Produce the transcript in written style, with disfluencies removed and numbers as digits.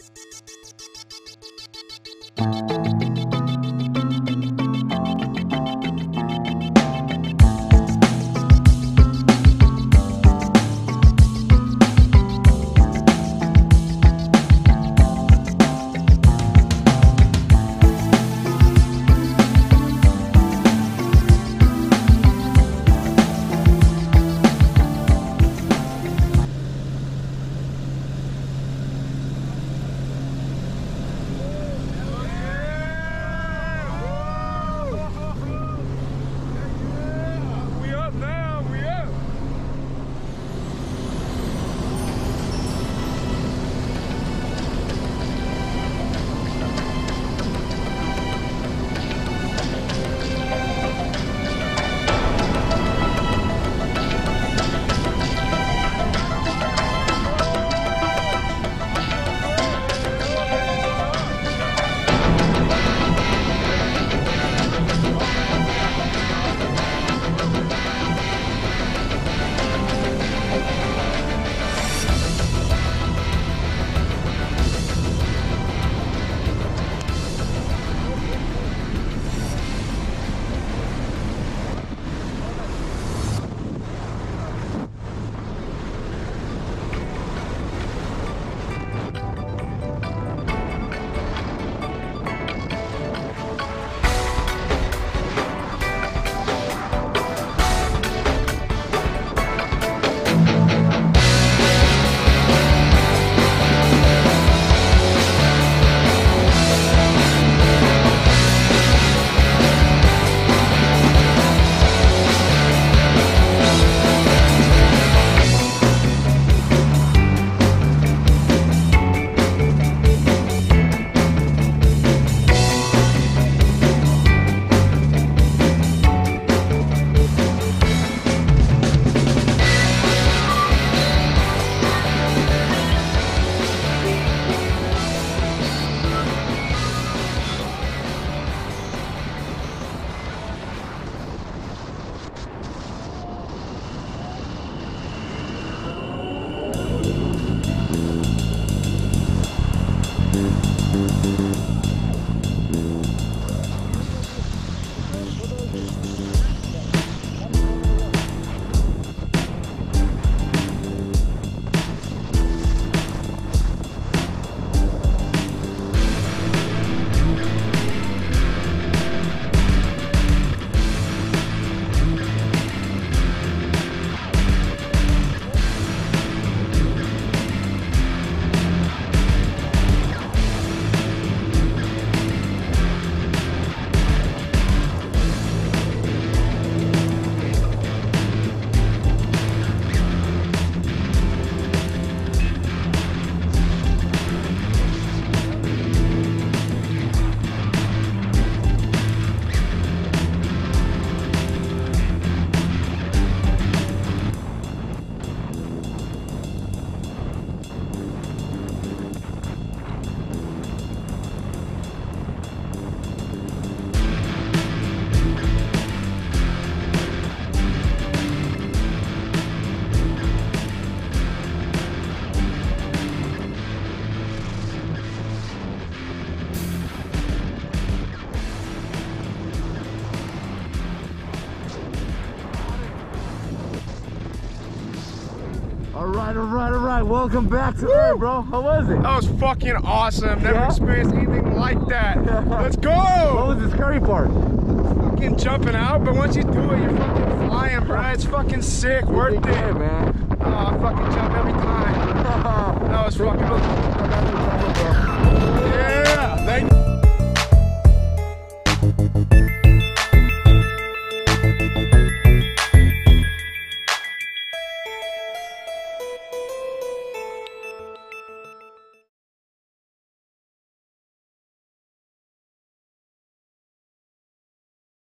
Alright, welcome back to Earth, bro. How was it? That was fucking awesome. Never experienced anything like that. Let's go! What was the scary part? Fucking jumping out, but once you do it, you're fucking flying, bro. It's fucking sick, worth it. Man. Oh, I fucking jump every time. That was fucking awesome. Yeah!